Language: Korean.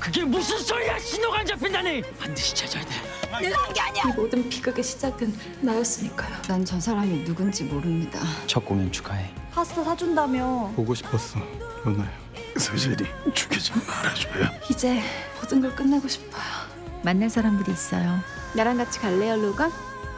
그게 무슨 소리야? 신호가 안 잡힌다니. 반드시 찾아야 돼. 내가 한 게 아니야. 이 모든 비극의 시작은 나였으니까요. 난 저 사람이 누군지 모릅니다. 첫 공연 축하해. 파스타 사준다며. 보고 싶었어, 연아야. 서슬이 죽이지 말아줘요. 이제 모든 걸 끝내고 싶어요. 만날 사람들이 있어요. 나랑 같이 갈래요, 로건?